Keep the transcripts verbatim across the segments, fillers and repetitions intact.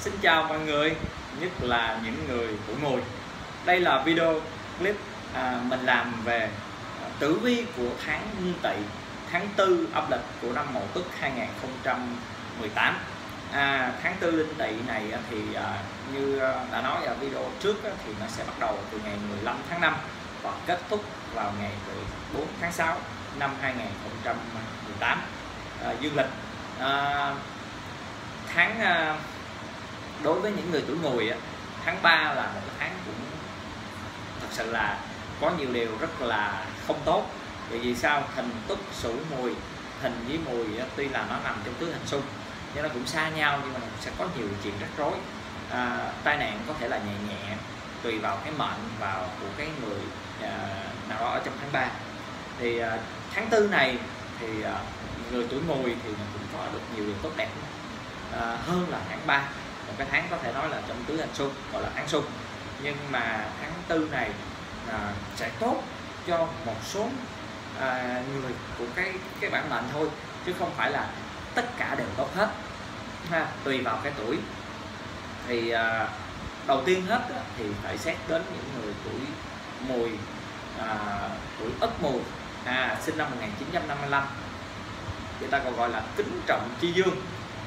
Xin chào mọi người, nhất là những người tuổi mùi. Đây là video clip à, mình làm về tử vi của tháng Nhâm Tỵ, tháng tư âm lịch của năm Mậu Tuất hai nghìn không trăm mười tám. À, tháng tư Nhâm Tỵ này thì à, như đã nói ở video trước thì nó sẽ bắt đầu từ ngày mười lăm tháng năm và kết thúc vào ngày mười bốn tháng sáu năm hai nghìn không trăm mười tám à, dương lịch. À, tháng à, đối với những người tuổi mùi, tháng ba là một tháng cũng thật sự là có nhiều điều rất là không tốt. Bởi vì sao? Thìn Tuất Sửu Mùi, Thìn với Mùi tuy là nó nằm trong tứ hành xung nhưng nó cũng xa nhau, nhưng mà nó sẽ có nhiều chuyện rắc rối. À, tai nạn có thể là nhẹ nhẹ tùy vào cái mệnh vào của cái người à, nào đó ở trong tháng ba. Thì à, tháng tư này thì à, người tuổi mùi thì mình cũng có được nhiều điều tốt đẹp à, hơn là tháng ba, một cái tháng có thể nói là trong tứ hành xung, gọi là tháng xung. Nhưng mà tháng tư này à, sẽ tốt cho một số à, người của cái cái bản mệnh thôi, chứ không phải là tất cả đều tốt hết ha, tùy vào cái tuổi. Thì à, đầu tiên hết á, thì phải xét đến những người tuổi mùi, à, tuổi Ất Mùi, à, sinh năm một nghìn chín trăm năm mươi lăm, người ta còn gọi là kính trọng chi dương,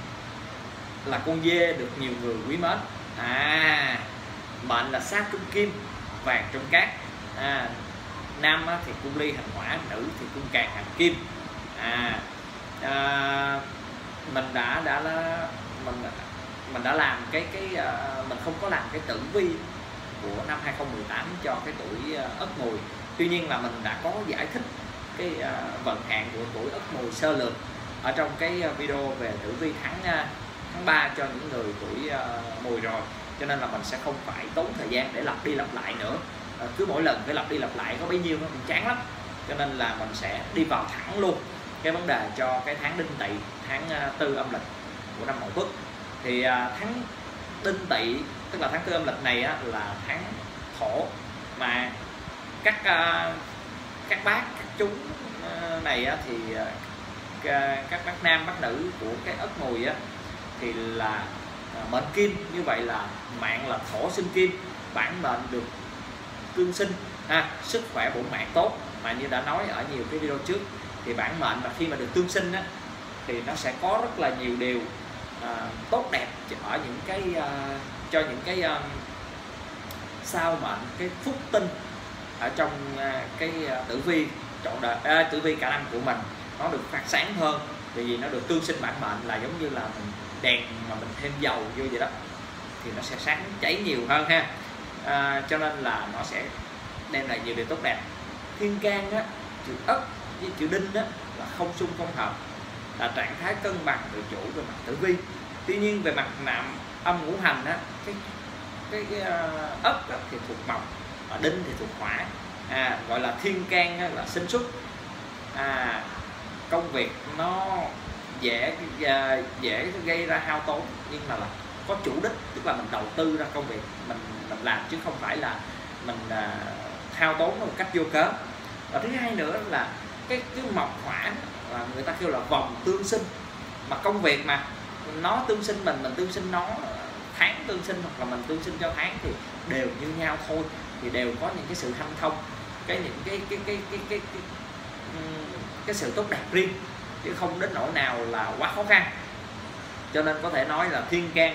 là con dê được nhiều người quý mến. À, mệnh là sát cung kim, vàng trong cát. À, nam thì cung ly hành hỏa, nữ thì cung càn hành kim. À, à mình đã đã mình mình đã làm cái cái uh, mình không có làm cái tử vi của năm hai nghìn không trăm mười tám cho cái tuổi uh, Ất Mùi. Tuy nhiên là mình đã có giải thích cái uh, vận hạn của tuổi Ất Mùi sơ lược ở trong cái video về tử vi tháng uh, tháng ba cho những người tuổi uh, mùi rồi, cho nên là mình sẽ không phải tốn thời gian để lặp đi lặp lại nữa. Uh, cứ mỗi lần phải lặp đi lặp lại có bấy nhiêu nó cũng chán lắm, cho nên là mình sẽ đi vào thẳng luôn cái vấn đề cho cái tháng Đinh Tỵ, tháng uh, tư âm lịch của năm Mậu Tuất. Thì uh, tháng Đinh Tỵ, tức là tháng tư âm lịch này á, là tháng thổ, mà các uh, các bác các chú uh, này á, thì uh, các bác nam bác nữ của cái Ất Mùi á, thì là uh, mệnh kim, như vậy là mạng là thổ sinh kim, bản mệnh được tương sinh, ha, sức khỏe bổn mạng tốt. Mà như đã nói ở nhiều cái video trước thì bản mệnh mà khi mà được tương sinh á, thì nó sẽ có rất là nhiều điều à, tốt đẹp ở những cái à, cho những cái à, sao mệnh, cái phúc tinh ở trong à, cái à, tử vi trọn đời, à, tử vi cả năm của mình nó được phát sáng hơn. Bởi vì nó được tương sinh bản mệnh là giống như là mình đèn mà mình thêm dầu vô vậy đó, thì nó sẽ sáng cháy nhiều hơn ha. À, cho nên là nó sẽ đem lại nhiều điều tốt đẹp. Thiên can á, chữ Ất với chữ Đinh á, là không xung không hợp, là trạng thái cân bằng tự chủ về mặt tử vi. Tuy nhiên về mặt nạm âm ngũ hành á, cái cái, cái uh, Ất á, thì thuộc mộc, và Đinh thì thuộc hỏa. À, gọi là thiên can á, là sinh xuất. À, công việc nó dễ uh, dễ gây ra hao tốn, nhưng mà là có chủ đích, tức là mình đầu tư ra công việc mình mình làm, chứ không phải là mình uh, hao tốn một cách vô cớ. Và thứ hai nữa là cái cái mộc hỏa là người ta kêu là vòng tương sinh, mà công việc mà nó tương sinh mình, mình tương sinh nó, tháng tương sinh hoặc là mình tương sinh cho tháng thì đều như nhau thôi, thì đều có những cái sự hanh thông, cái những cái cái cái cái cái cái, cái, cái sự tốt đẹp riêng, chứ không đến nỗi nào là quá khó khăn. Cho nên có thể nói là thiên can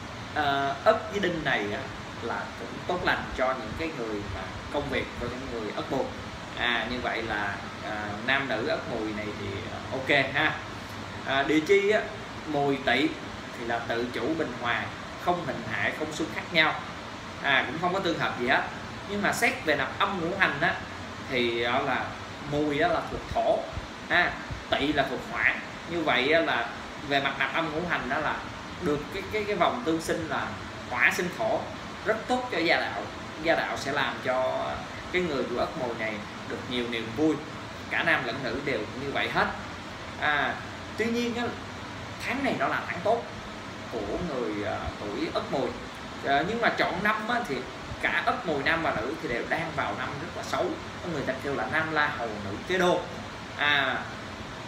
uh, Ất với Đinh này là cũng tốt lành cho những cái người mà công việc của những người Ất Mùi. À, như vậy là à, nam nữ Ất Mùi này thì ok ha. À, địa chi á, Mùi Tỵ thì là tự chủ bình hòa, không hình hại, không xung khắc nhau, à, cũng không có tương hợp gì hết. Nhưng mà xét về nạp âm ngũ hành á, thì đó là Mùi đó là thuộc thổ, à, Tỵ là thuộc hỏa. Như vậy á, là về mặt nạp âm ngũ hành đó là được cái cái cái vòng tương sinh là hỏa sinh thổ, rất tốt cho gia đạo. Gia đạo sẽ làm cho cái người của Ất Mùi này được nhiều niềm vui, cả nam lẫn nữ đều như vậy hết. À, tuy nhiên á, tháng này nó là tháng tốt của người uh, tuổi Ất Mùi. À, nhưng mà chọn năm á, thì cả Ất Mùi nam và nữ thì đều đang vào năm rất là xấu, người ta kêu là nam la hầu nữ kế đô. À,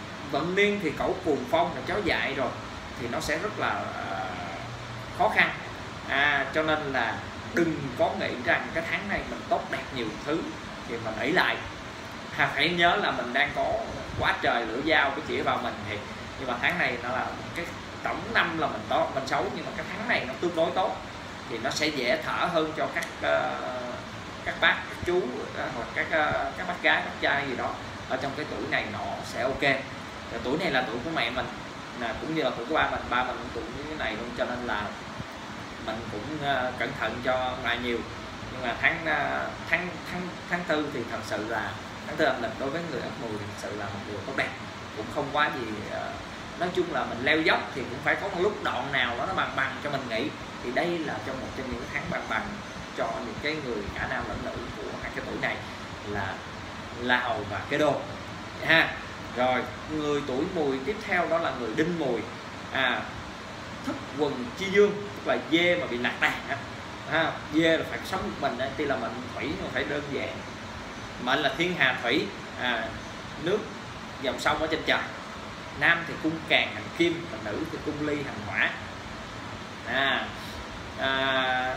vận niên thì cẩu cuồng phong là chó dại rồi, thì nó sẽ rất là uh, khó khăn. À, cho nên là đừng có nghĩ rằng cái tháng này mình tốt đẹp nhiều thứ thì mình nghĩ lại. À, phải nhớ là mình đang có quá trời lửa dao cái chỉ vào mình, thì nhưng mà tháng này nó là cái tổng năm là mình tốt mình xấu, nhưng mà cái tháng này nó tương đối tốt thì nó sẽ dễ thở hơn cho các uh, các bác các chú uh, hoặc các uh, các bác gái bác trai gì đó ở trong cái tuổi này, nó sẽ ok. Và tuổi này là tuổi của mẹ mình, là cũng như là tuổi của ba mình, ba mình cũng tuổi như thế này luôn, cho nên là mình cũng uh, cẩn thận cho ngoài nhiều. Nhưng mà tháng uh, tháng tháng tháng tư thì thật sự là tháng tư âm lịch đối với người Ất Mùi thì thật sự là một điều tốt đẹp, cũng không quá gì uh, nói chung là mình leo dốc thì cũng phải có một lúc đoạn nào đó nó bằng bằng cho mình nghỉ, thì đây là trong một trong những tháng bằng bằng cho những cái người cả nam lẫn nữ của hai cái tuổi này là Lao và Kế Đô ha. Rồi người tuổi Mùi tiếp theo đó là người Đinh Mùi. À, thức quần chi dương, tức là dê mà bị lạc đàn á, à, dê là phải sống một mình, tuy là mình thủy mà phải đơn giản, mệnh là thiên hà thủy, à, nước dòng sông ở trên trời. Nam thì cung càn hành kim, và nữ thì cung ly hành hỏa. À, à,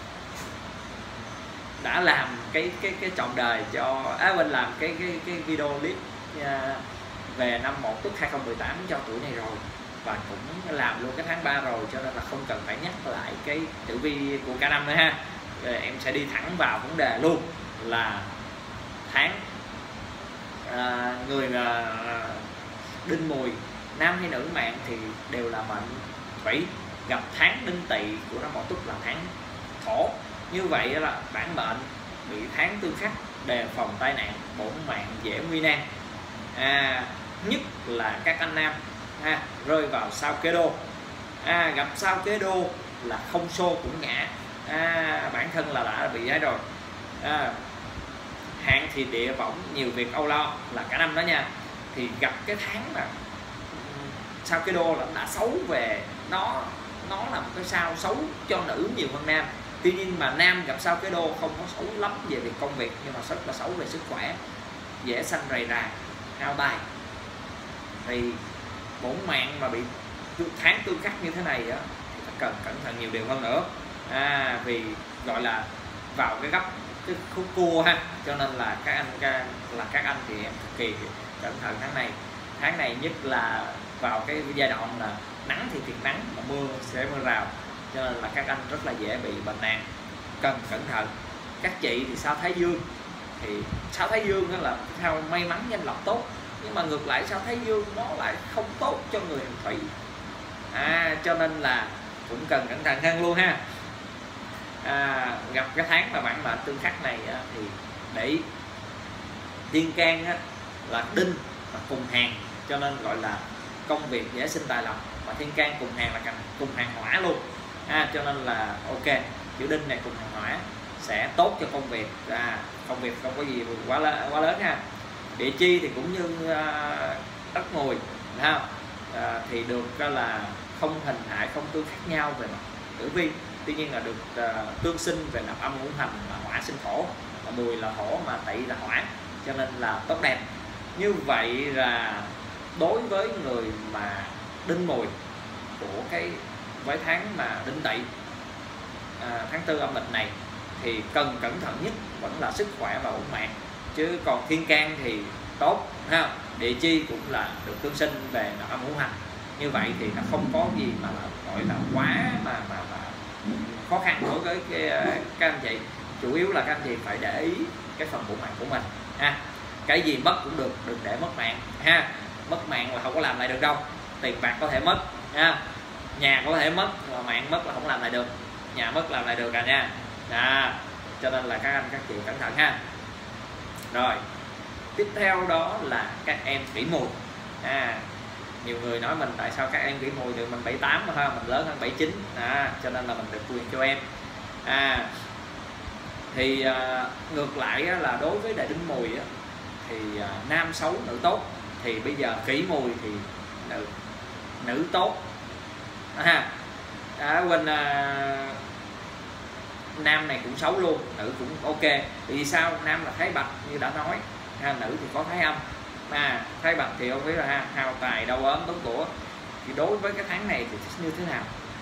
đã làm cái cái cái trọn đời cho á, mình làm cái cái cái video clip à, về năm Mậu Tuất hai không một tám cho tuổi này rồi, và cũng làm luôn cái tháng ba rồi, cho nên là không cần phải nhắc lại cái tử vi của cả năm nữa ha. Rồi em sẽ đi thẳng vào vấn đề luôn, là tháng à, người à, Đinh Mùi nam hay nữ mạng thì đều là mệnh thủy, gặp tháng Đinh Tỵ của năm Mậu Tuất là tháng thổ. Như vậy là bản mệnh bị tháng tương khắc, đề phòng tai nạn, bổn mạng dễ nguy nan. À, nhất là các anh nam à, rơi vào sao Kế Đô. À, gặp sao Kế Đô là không xô cũng ngã. À, bản thân là đã bị ấy rồi. À, hạn thì địa võng, nhiều việc âu lo là cả năm đó nha. Thì gặp cái tháng mà sao Kế Đô là đã xấu về, nó nó là một cái sao xấu cho nữ nhiều hơn nam. Tuy nhiên mà nam gặp sao Kế Đô không có xấu lắm về việc công việc, nhưng mà rất là xấu về sức khỏe, dễ sanh rầy rà, hao tài. Thì bổn mạng mà bị tháng tương khắc như thế này á, thì phải cần cẩn thận nhiều điều hơn nữa. À, vì gọi là vào cái góc cái khúc cua ha, cho nên là các anh là các anh thì em cực kỳ cẩn thận tháng này. Tháng này nhất là vào cái giai đoạn là nắng thì thiệt nắng, mà mưa sẽ mưa rào, cho nên là các anh rất là dễ bị bệnh nan, cần cẩn thận. Các chị thì sao Thái Dương, thì sao Thái Dương đó là sao may mắn danh lộc tốt, nhưng mà ngược lại sao Thái Dương nó lại không tốt cho người hành thủy. À, cho nên là cũng cần cẩn thận hơn luôn ha. À, gặp cái tháng mà bản mệnh tương khắc này á, thì để thiên can á, là đinh và cùng hàng, cho nên gọi là công việc dễ sinh tài lộc, mà thiên can cùng hàng là cùng hàng hỏa luôn. À, cho nên là ok, chữ đinh này cùng hàng hỏa sẽ tốt cho công việc. À, công việc không có gì quá lớn, quá lớn ha. Địa chi thì cũng như uh, Ất Mùi ha, à, thì được uh, là không hình hại, không tương khắc nhau về mặt tử vi, tuy nhiên là được uh, tương sinh về nạp âm ngũ hành là hỏa sinh thổ, mà Mùi là thổ mà Tỵ là hỏa, cho nên là tốt đẹp. Như vậy là đối với người mà Đinh Mùi của cái với tháng mà Đinh Tỵ à, tháng tư âm lịch này thì cần cẩn thận nhất vẫn là sức khỏe và bổn mạng, chứ còn thiên can thì tốt ha. Địa chi cũng là được tương sinh về nạp âm ngũ hành, như vậy thì nó không có gì mà là gọi là quá mà mà, mà khó khăn đối với cái, các anh chị. Chủ yếu là các anh chị phải để ý cái phần bổn mạng của mình ha. Cái gì mất cũng được, đừng để mất mạng ha. Mất mạng là không có làm lại được đâu. Tiền bạc có thể mất ha, nhà có thể mất, mà mạng mất là không làm lại được. Nhà mất làm lại được cả nha. À, cho nên là các anh các chị cẩn thận ha. Rồi tiếp theo đó là các em Kỷ Mùi. À, nhiều người nói mình tại sao các em Kỷ Mùi thì mình bảy tám mà ha, mình lớn hơn bảy chín, à, cho nên là mình được quyền cho em. À, thì à, ngược lại á, là đối với đại Đinh Mùi á, thì à, nam xấu nữ tốt, thì bây giờ Kỷ Mùi thì nữ nữ tốt à, à, quên à, nam này cũng xấu luôn, nữ cũng ok. Vì sao? Nam là Thái Bạch như đã nói, ha, nữ thì có Thái Âm, mà Thái Bạch thì ông biết là ha, hao tài đau ốm tốn của. Thì đối với cái tháng này thì như thế nào?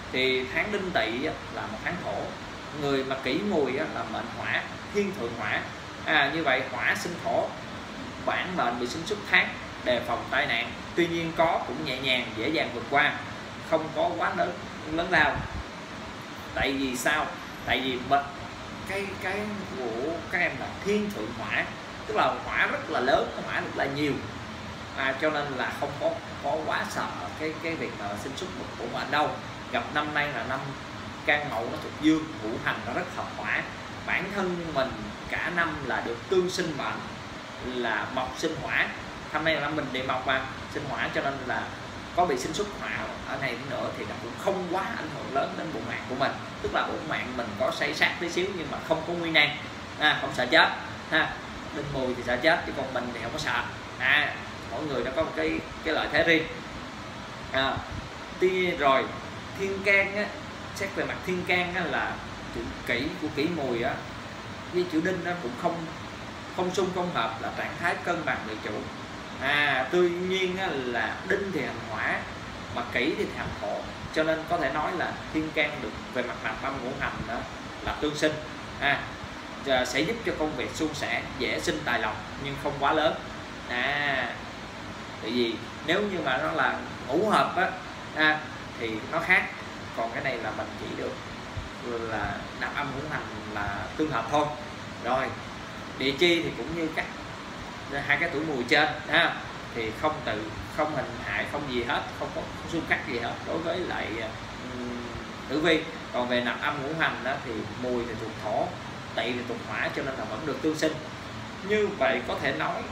Thì tháng Đinh Tỵ là một tháng thổ, người mà Kỷ Mùi là mệnh hỏa, thiên thượng hỏa. À, như vậy hỏa sinh thổ, bản mệnh bị sinh xuất tháng, đề phòng tai nạn. Tuy nhiên có cũng nhẹ nhàng, dễ dàng vượt qua, không có quá lớn lớn lao. Tại vì sao? Tại vì mệnh cái cái của các em là thiên thượng hỏa, tức là hỏa rất là lớn, hỏa rất là nhiều, à, cho nên là không có có quá sợ cái cái việc mà sinh xuất của mệnh đâu. Gặp năm nay là năm Can Mậu nó thuộc dương, ngũ hành nó rất hợp hỏa. Bản thân mình cả năm là được tương sinh mệnh là mộc sinh hỏa, năm nay là năm mình địa mộc mà sinh hỏa, cho nên là có bị sinh xuất hỏa ở này nữa thì nó cũng không quá ảnh hưởng lớn đến bụng mạng của mình. Tức là bụng mạng mình có xây sát tí xíu nhưng mà không có nguy nan, à, không sợ chết ha. Đinh Mùi thì sợ chết chứ còn mình thì không có sợ. À, mỗi người nó có một cái cái lợi thế riêng. À, tuy rồi thiên can á, xét về mặt thiên can á, là chữ Kỷ của Kỷ Mùi á với chữ Đinh nó cũng không không xung không hợp, là trạng thái cân bằng người chủ. À, tuy nhiên á, là Đinh thì hành hỏa mà Kỷ thì hành thổ, cho nên có thể nói là thiên can được về mặt nạp âm ngũ hành đó là tương sinh, à, sẽ giúp cho công việc suôn sẻ, dễ sinh tài lộc nhưng không quá lớn. À, tại vì nếu như mà nó là ngũ hợp á, à, thì nó khác, còn cái này là mình chỉ được là nạp âm ngũ hành là tương hợp thôi. Rồi địa chi thì cũng như các hai cái tuổi mùi trên ha, thì không tự không hình hại không gì hết, không có xung khắc gì hết đối với lại um, tử vi. Còn về nạp âm ngũ hành đó thì Mùi thì thuộc thổ, Tỵ thì thuộc hỏa, cho nên là vẫn được tương sinh. Như vậy có thể nói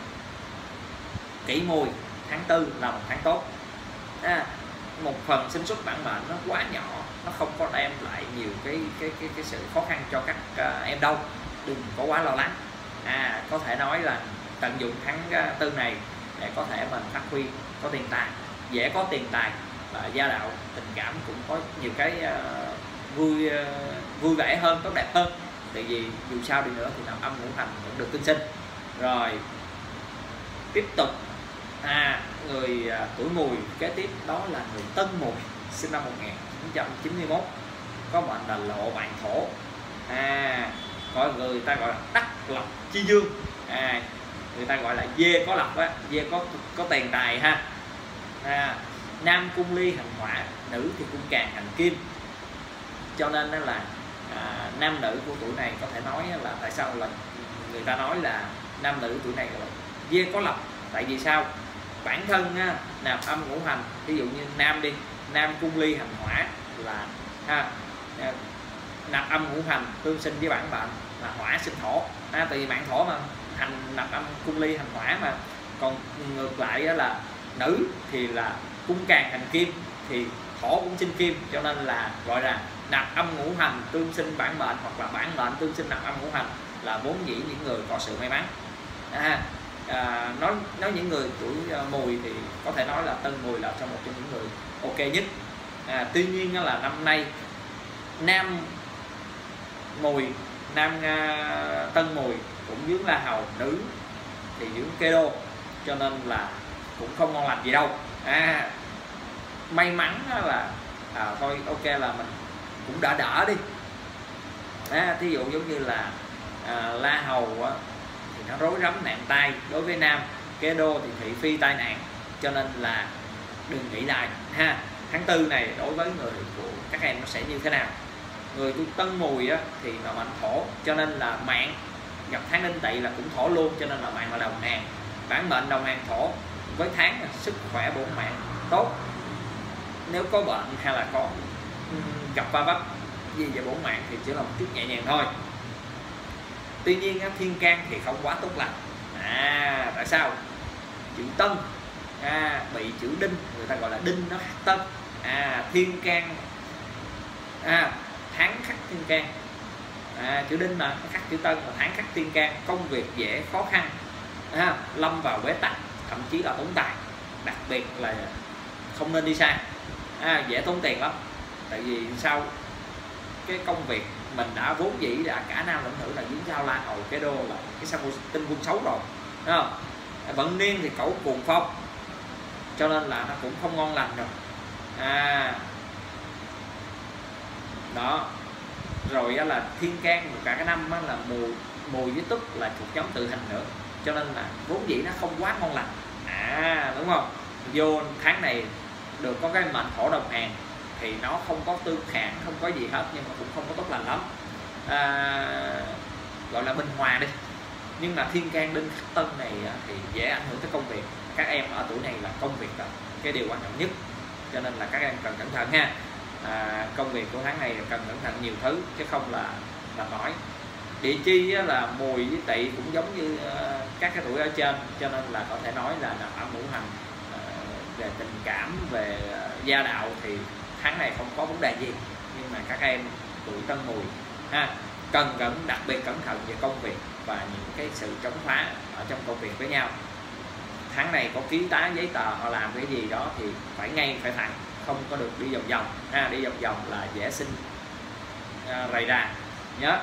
Kỷ Mùi tháng tư là một tháng tốt. À, một phần sinh xuất bản mệnh nó quá nhỏ, nó không có đem lại nhiều cái cái cái, cái sự khó khăn cho các uh, em đâu, đừng có quá lo lắng. À, có thể nói là tận dụng tháng uh, tư này để có thể mình phát huy có tiền tài, dễ có tiền tài, và gia đạo tình cảm cũng có nhiều cái uh, vui uh, vui vẻ hơn, tốt đẹp hơn. Tại vì dù sao đi nữa thì nạp âm ngũ hành vẫn được tương sinh. Rồi tiếp tục, à, người uh, tuổi Mùi kế tiếp đó là người Tân Mùi, sinh năm một nghìn chín trăm chín mươi mốt, có mệnh là lộ bạn thổ. À, gọi người ta gọi là đắc lộc chi dương. À, người ta gọi là dê có lộc á, dê có có tiền tài ha. À, nam cung ly hành hỏa, nữ thì cung càn hành kim, cho nên đó là à, nam nữ của tuổi này có thể nói là tại sao là người ta nói là nam nữ tuổi này là dê có lộc. Tại vì sao? Bản thân á, nạp âm ngũ hành, ví dụ như nam đi, nam cung ly hành hỏa là ha, nạp âm ngũ hành tương sinh với bản mệnh là hỏa sinh thổ. À, tại vì mạng thổ mà hành nạp âm cung ly hành hỏa mà. Còn ngược lại đó là nữ thì là cung càn hành kim, thì thổ cũng sinh kim, cho nên là gọi là nạp âm ngũ hành tương sinh bản mệnh, hoặc là bản mệnh tương sinh nạp âm ngũ hành, là vốn dĩ những người có sự may mắn. À, à, nói nói những người tuổi uh, Mùi thì có thể nói là Tân Mùi là trong một trong những người ok nhất. À, tuy nhiên là năm nay nam Mùi, nam uh, Tân Mùi cũng dướng La Hầu, nữ thì dướng Kê Đô, cho nên là cũng không ngon lành gì đâu. À, may mắn là à, thôi ok là mình cũng đỡ đỡ đi. À, thí dụ giống như là à, La Hầu á, thì nó rối rắm nạn tai đối với nam, Kê Đô thì thị phi tai nạn, cho nên là đừng nghĩ lại ha. Tháng tư này đối với người của các em nó sẽ như thế nào? Người tuổi Tân Mùi á, thì là mệnh thổ, cho nên là mạng gặp tháng Đinh Tỵ là cũng thổ luôn, cho nên là mạng là đồng hàng, bản mệnh đồng hàng thổ, với tháng là sức khỏe bổn mạng tốt. Nếu có bệnh hay là có gặp va vấp gì về bổn mạng thì chỉ là một chút nhẹ nhàng thôi. Tuy nhiên thiên can thì không quá tốt lành. À, tại sao? Chữ Tân à, bị chữ Đinh, người ta gọi là Đinh nó khắc Tân. À, thiên can à, tháng khắc thiên can. À, chữ Đinh mà khắc chữ Tân, mà tháng khắc thiên can, công việc dễ khó khăn, à, lâm vào bế tắc, thậm chí là tốn tài, đặc biệt là không nên đi xa. À, dễ tốn tiền lắm. Tại vì sao? Cái công việc mình đã vốn dĩ đã cả nam lẫn nữ là dính sao La Hầu, Kê Đô là cái sao tinh quân xấu rồi, đúng không? Vận niên thì cẩu cuồng phong, cho nên là nó cũng không ngon lành rồi. À, đó. Rồi á, là thiên can cả cái năm á, là mùi mùi với tuất là thuộc nhóm tự hình nữa, cho nên là vốn dĩ nó không quá ngon lành, à đúng không? Vô tháng này được có cái mệnh thổ đồng hàng thì nó không có tương khang, không có gì hết, nhưng mà cũng không có tốt lành lắm, à, gọi là bình hòa đi. Nhưng mà thiên can đinh khắc tân này thì dễ ảnh hưởng tới công việc. Các em ở tuổi này là công việc là cái điều quan trọng nhất, cho nên là các em cần cẩn thận ha. À, công việc của tháng này cần cẩn thận nhiều thứ chứ không là là mỏi. Địa chi là mùi với tỵ cũng giống như uh, các cái tuổi ở trên, cho nên là có thể nói là nằm ở ngũ hành, uh, về tình cảm, về uh, gia đạo thì tháng này không có vấn đề gì. Nhưng mà các em tuổi Tân Mùi ha, cần cẩn đặc biệt cẩn thận về công việc và những cái sự chống phá ở trong công việc với nhau. Tháng này có ký tá giấy tờ họ làm cái gì đó thì phải ngay phải thẳng, không có được đi vòng vòng ha, đi vòng vòng là dễ sinh uh, rầy rà nhớ.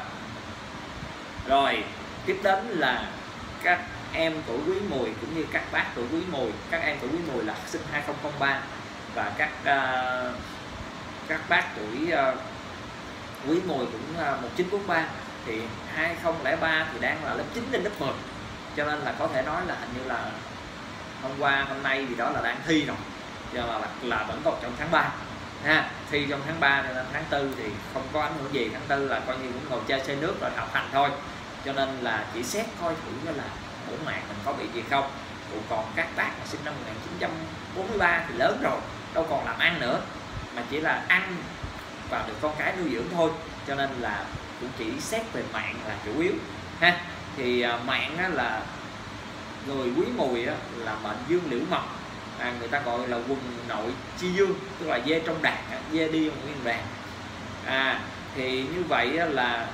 Rồi tiếp đến là các em tuổi Quý Mùi cũng như các bác tuổi Quý Mùi. Các em tuổi Quý Mùi là sinh hai không không ba và các uh, các bác tuổi uh, Quý Mùi cũng uh, một chín bốn ba thì hai không không ba thì đang là lớp chín đến lớp mười, cho nên là có thể nói là hình như là hôm qua hôm nay gì đó là đang thi rồi, cho là, là là vẫn còn trong tháng ba ha, thi trong tháng ba nên tháng tư thì không có ảnh hưởng gì. Tháng tư là coi như cũng ngồi chơi xe nước rồi học hành thôi, cho nên là chỉ xét coi thử là bổn mạng mình có bị gì không. Cũng còn các bác mà sinh năm một nghìn chín trăm bốn ba thì lớn rồi, đâu còn làm ăn nữa, mà chỉ là ăn và được con cái nuôi dưỡng thôi, cho nên là cũng chỉ xét về mạng là chủ yếu ha. Thì uh, mạng á, là người Quý Mùi á, là mệnh dương liễu mộc, à, người ta gọi là quần nội chi dương, tức là dê trong đàn, dê đi một nguyên đàn. À thì như vậy á, là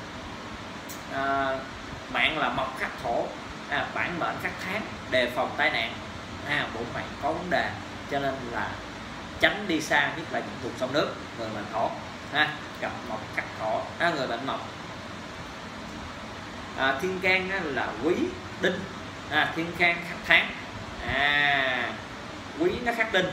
à, mạng là mộc khắc thổ, à, bản mệnh khắc tháng, đề phòng tai nạn, à, bổn mạng có vấn đề, cho nên là tránh đi xa, nhất là những vùng sông nước. Người mệnh thổ ha, gặp mộc khắc thổ, à, người mệnh mộc. À, thiên can á, là quý đinh, à, thiên can khắc tháng, à, quý nó khắc đinh,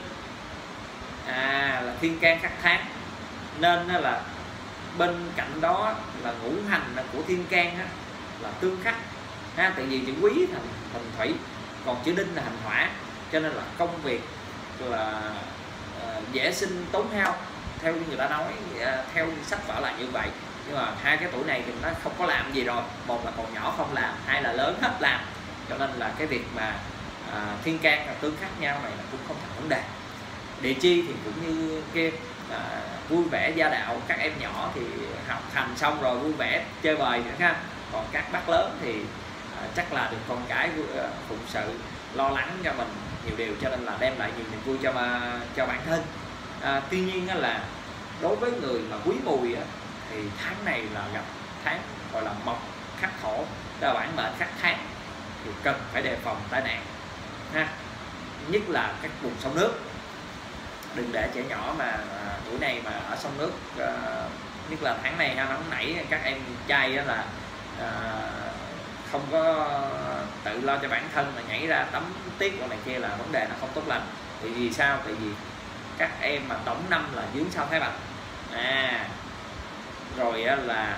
à, là thiên can khắc tháng, nên là bên cạnh đó là ngũ hành của thiên can á, là tương khắc ha, tại vì chữ quý thành thành thủy, còn chữ đinh là hành hỏa, cho nên là công việc là uh, dễ sinh tốn hao, theo như người ta nói, uh, theo sách vở là như vậy. Nhưng mà hai cái tuổi này thì nó không có làm gì rồi, một là còn nhỏ không làm, hai là lớn hết làm, cho nên là cái việc mà uh, thiên can là tương khắc nhau này là cũng không thành vấn đề. Địa chi thì cũng như kia, à, vui vẻ gia đạo, các em nhỏ thì học hành xong rồi vui vẻ chơi bời nữa ha. Còn các bác lớn thì à, chắc là được con cái phụng sự lo lắng cho mình nhiều điều, cho nên là đem lại nhiều niềm vui cho cho bản thân. À, tuy nhiên là đối với người mà Quý Mùi thì tháng này là gặp tháng gọi là mộc khắc thổ, là bản mệnh khắc tháng, thì cần phải đề phòng tai nạn ha, nhất là các vùng sông nước. Đừng để trẻ nhỏ mà à, tuổi này mà ở sông nước, à, nhất là tháng này ha, nóng nảy, các em trai là à, không có tự lo cho bản thân mà nhảy ra tắm tiết của này kia là vấn đề nó không tốt lành. Tại vì sao? Tại vì các em mà tổng năm là dướng sao Thái Bạch, à rồi là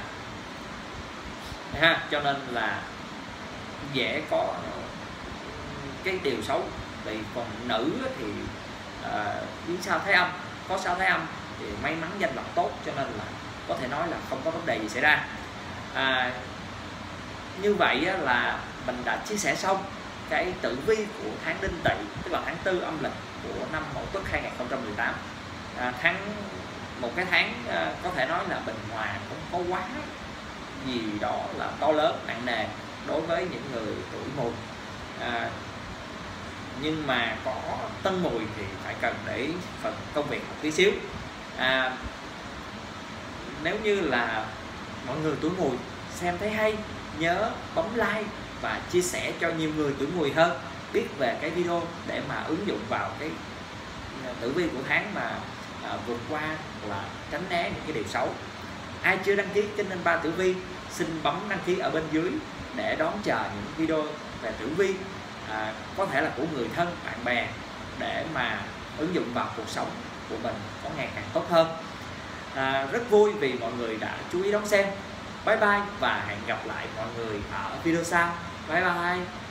ha, cho nên là dễ có cái điều xấu. Vì còn nữ thì à, dướng sao Thái Âm, có sao Thái Âm thì may mắn danh lộc tốt, cho nên là có thể nói là không có vấn đề gì xảy ra. À, như vậy là mình đã chia sẻ xong cái tử vi của tháng Đinh Tỵ, tức là tháng tư âm lịch của năm Mậu Tuất hai nghìn không trăm mười tám. À, tháng một cái tháng à, có thể nói là bình hòa, không có quá gì đó là to lớn nặng nề đối với những người tuổi Mùi. À, nhưng mà có Tân Mùi thì phải cần để phần công việc một tí xíu. À, nếu như là mọi người tuổi Mùi xem thấy hay, nhớ bấm like và chia sẻ cho nhiều người tuổi Mùi hơn biết về cái video để mà ứng dụng vào cái tử vi của tháng mà à, vượt qua là tránh né những cái điều xấu. Ai chưa đăng ký kênh Anh Ba Tử Vi xin bấm đăng ký ở bên dưới để đón chờ những video về tử vi, à, có thể là của người thân bạn bè, để mà ứng dụng vào cuộc sống của mình có ngày càng tốt hơn. À, rất vui vì mọi người đã chú ý đón xem. Bye bye và hẹn gặp lại mọi người ở video sau. Bye bye.